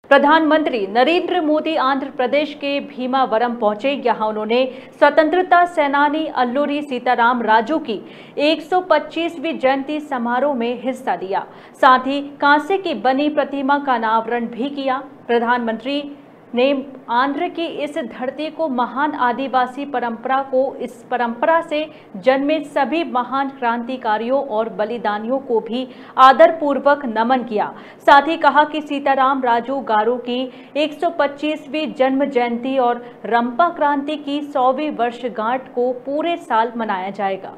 प्रधानमंत्री नरेंद्र मोदी आंध्र प्रदेश के भीमावरम पहुंचे। यहां उन्होंने स्वतंत्रता सेनानी अल्लूरी सीताराम राजू की 125वीं जयंती समारोह में हिस्सा लिया। साथ ही कांसे की बनी प्रतिमा का अनावरण भी किया। प्रधानमंत्री ने आंध्र की इस धरती को महान आदिवासी परंपरा को इस परंपरा से जन्मे सभी महान क्रांतिकारियों और बलिदानियों को भी आदरपूर्वक नमन किया। साथ ही कहा कि सीताराम राजू गारो की 125वीं जन्म जयंती और रंपा क्रांति की 100वीं वर्षगांठ को पूरे साल मनाया जाएगा।